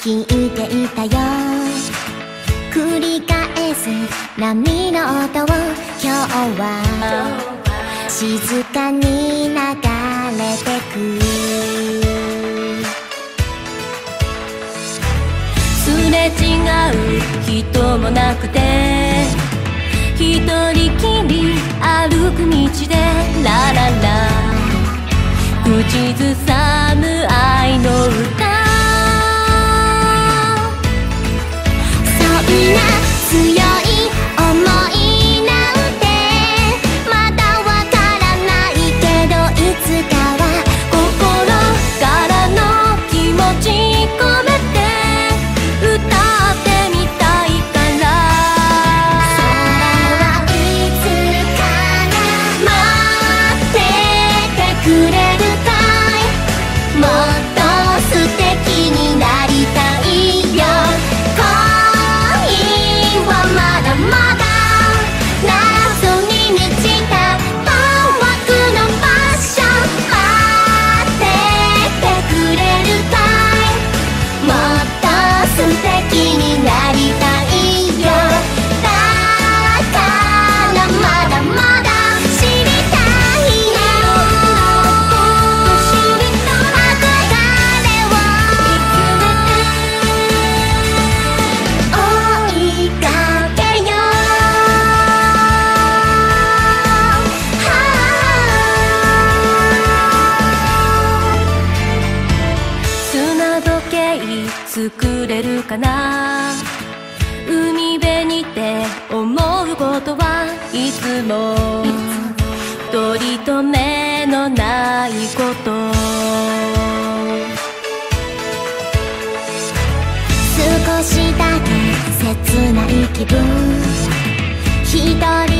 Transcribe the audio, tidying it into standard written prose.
聞いていたよ。繰り返す波の音を今日は静かに流れてく。 すれ違う人もなくて一人きり歩く道でラララ口ずさむ愛の歌。そんな強い想いなんてまだわからないけどいつかは心からの気持ち込めて歌ってみたいから。 それはいつかな待っててくれるかい。もっと素敵になりたいよ。恋はまだまだ謎に満ちたパワフルのパッション。待っててくれるかい。もっと素敵になりたいよ。だからまだまだ知りたいよ。憧れを追いかけよう。 砂時計作れるかな。海辺にて思うことはいつも取り留めのないこと。 少しだけ切ない気分。一人